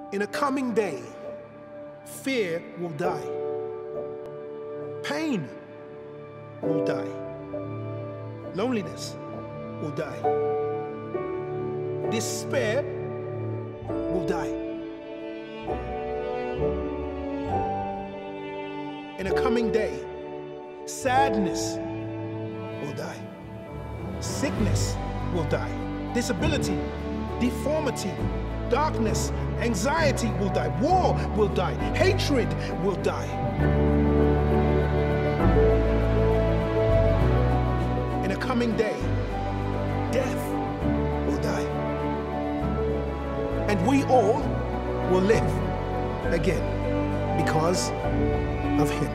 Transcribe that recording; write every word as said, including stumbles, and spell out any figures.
In a coming day, fear will die. Pain will die. Loneliness will die. Despair will die. In a coming day, sadness will die. Sickness will die. Disability, deformity, darkness, anxiety will die. War will die. Hatred will die. In a coming day, death will die. And we all will live again because of Him.